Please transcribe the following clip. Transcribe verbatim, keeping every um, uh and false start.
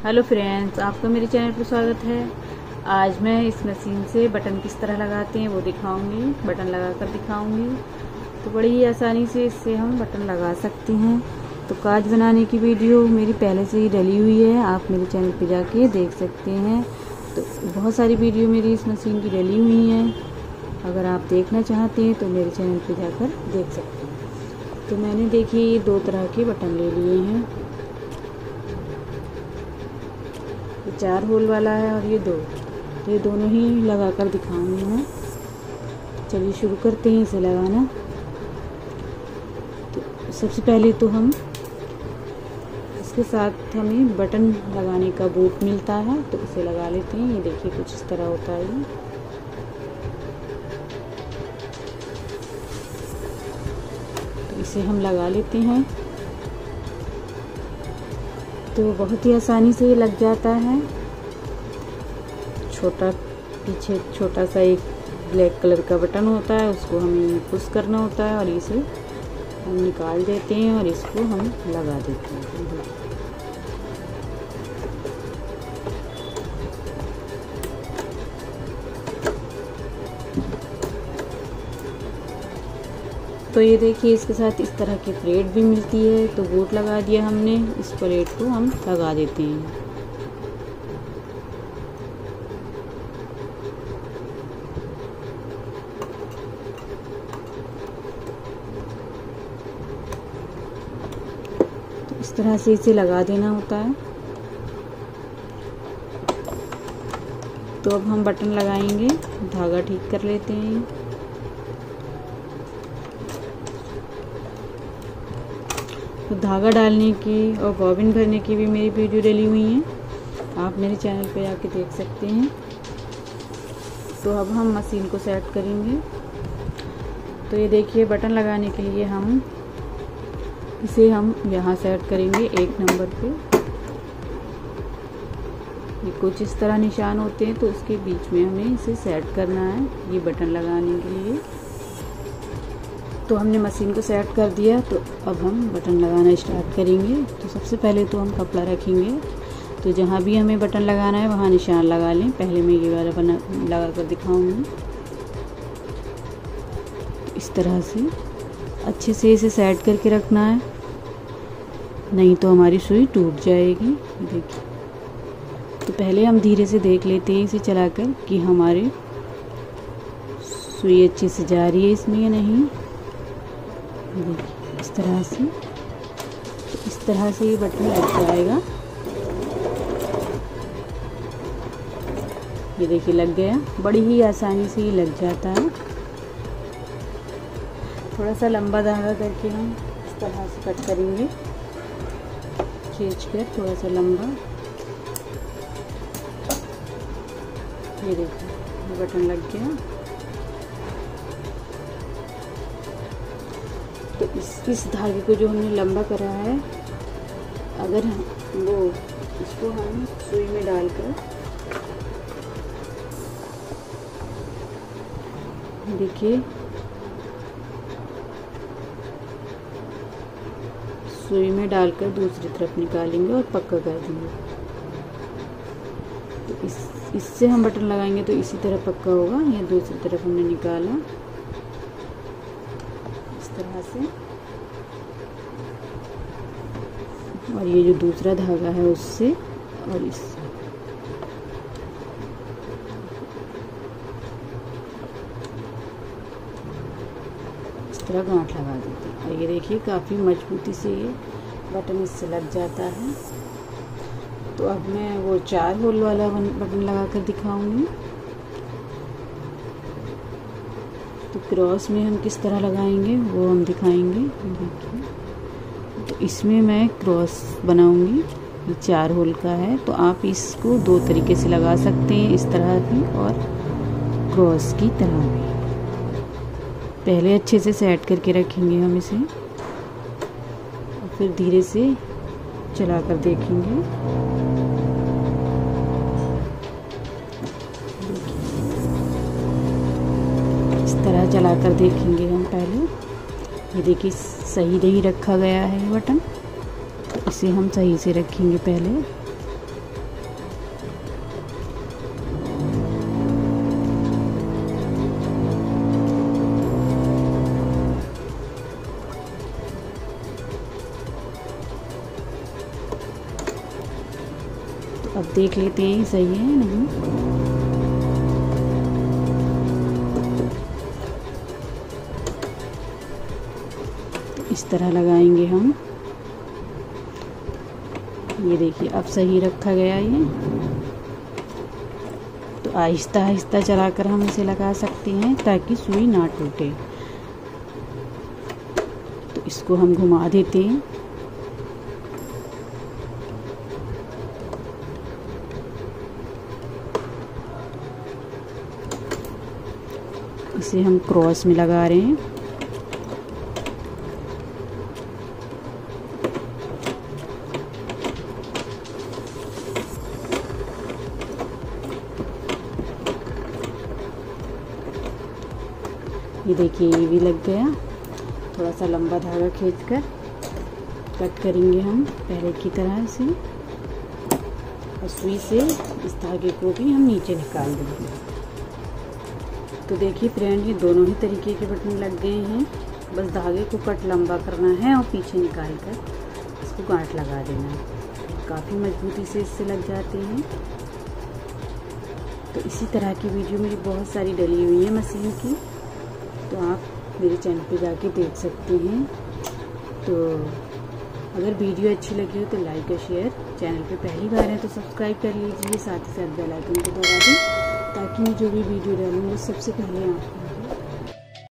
Hello friends, आपका मेरे channel पर स्वागत है। आज मैं इस मशीन से बटन किस तरह लगाते हैं वो दिखाऊंगी, बटन लगाकर दिखाऊंगी। तो बड़ी ही आसानी से इससे हम बटन लगा सकते हैं। तो काज बनाने की वीडियो मेरी पहले से ही डली हुई है, आप मेरे चैनल पर जाके देख सकते हैं। तो बहुत सारी वीडियो मेरी इस मशीन की डली हुई हैं, अगर आप देखना चाहते हैं तो मेरे चैनल पर जाकर देख सकते हैं। तो मैंने देखिए दो तरह के बटन ले लिए हैं, ये चार होल वाला है और ये दो, तो ये दोनों ही लगा कर दिखाऊंगी मैं। चलिए शुरू करते हैं इसे लगाना। तो सबसे पहले तो हम इसके साथ हमें बटन लगाने का बोट मिलता है, तो इसे लगा लेते हैं। ये देखिए कुछ इस तरह होता है ये। तो इसे हम लगा लेते हैं। तो बहुत ही आसानी से ये लग जाता है। छोटा पीछे छोटा सा एक ब्लैक कलर का बटन होता है, उसको हमें पुश करना होता है और इसे हम निकाल देते हैं और इसको हम लगा देते हैं। तो ये देखिए इसके साथ इस तरह की प्लेट भी मिलती है। तो बोट लगा दिया हमने, इस प्लेट को हम लगा देते हैं। तो इस तरह से इसे लगा देना होता है। तो अब हम बटन लगाएंगे, धागा ठीक कर लेते हैं। तो धागा डालने की और बॉबिन भरने की भी मेरी वीडियो डली हुई है, आप मेरे चैनल पे आके देख सकते हैं। तो अब हम मशीन को सेट करेंगे। तो ये देखिए बटन लगाने के लिए हम इसे हम यहाँ सेट करेंगे एक नंबर पे। ये कुछ इस तरह निशान होते हैं, तो उसके बीच में हमें इसे सेट करना है ये बटन लगाने के लिए। तो हमने मशीन को सेट कर दिया, तो अब हम बटन लगाना स्टार्ट करेंगे। तो सबसे पहले तो हम कपड़ा रखेंगे। तो जहाँ भी हमें बटन लगाना है वहाँ निशान लगा लें। पहले मैं ये वाला बना लगा कर दिखाऊंगी। तो इस तरह से अच्छे से इसे सेट करके रखना है, नहीं तो हमारी सुई टूट जाएगी। देखिए, तो पहले हम धीरे से देख लेते हैं इसे चलाकर कि हमारे सुई अच्छे से जा रही है इसमें या नहीं। देखिए इस तरह से, तो इस तरह से ये बटन लग जाएगा। ये देखिए लग गया, बड़ी ही आसानी से ये लग जाता है। थोड़ा सा लंबा धागा करके हम इस तरह से कट करेंगे, खींच कर थोड़ा सा लंबा। ये देखिए ये बटन लग गया। तो इस इस धागे को जो हमने लंबा करा है, अगर वो इसको हम सुई में डालकर देखिए सुई में डालकर दूसरी तरफ निकालेंगे और पक्का कर देंगे। तो इस इससे हम बटन लगाएंगे तो इसी तरह पक्का होगा। या दूसरी तरफ हमने निकाला इस तरह से, और ये जो दूसरा धागा है उससे और इससे इस तरह गांठ लगा देते हैं। और ये देखिए काफ़ी मजबूती से ये बटन इससे लग जाता है। तो अब मैं वो चार होल वाला बटन लगा कर दिखाऊंगी। तो क्रॉस में हम किस तरह लगाएंगे वो हम दिखाएंगे। देखिए, तो इसमें मैं क्रॉस बनाऊंगी। ये चार होल का है, तो आप इसको दो तरीके से लगा सकते हैं, इस तरह भी और क्रॉस की तरह भी। पहले अच्छे से सेट करके रखेंगे हम इसे, और फिर धीरे से चला कर देखेंगे। इस तरह चला कर देखेंगे हम पहले। ये देखिए सही नहीं रखा गया है ये बटन, तो इसे हम सही से रखेंगे पहले। अब देख लेते हैं सही है नहीं। इस तरह लगाएंगे हम। ये देखिए अब सही रखा गया ये। तो आहिस्ता आहिस्ता चलाकर हम इसे लगा सकते हैं ताकि सुई ना टूटे। तो इसको हम घुमा देते हैं। इसे हम क्रॉस में लगा रहे हैं। ये देखिए ये भी लग गया। थोड़ा सा लंबा धागा खींचकर कट करेंगे हम पहले की तरह से, और सुई से इस धागे को भी हम नीचे निकाल देंगे। तो देखिए फ्रेंड, ये दोनों ही तरीके के बटन लग गए हैं। बस धागे को कट लंबा करना है और पीछे निकाल कर इसको गांठ लगा देना है। काफ़ी मजबूती से इससे लग जाते हैं। तो इसी तरह की वीडियो मेरी बहुत सारी डली हुई है मशीन की, तो आप मेरे चैनल पे जाके देख सकते हैं। तो अगर वीडियो अच्छी लगी हो तो लाइक और शेयर, चैनल पे पहली बार है तो सब्सक्राइब कर लीजिए, साथ ही साथ बेल आइकन को दबा दें ताकि मैं जो भी वीडियो डालूँ वो सबसे पहले आपको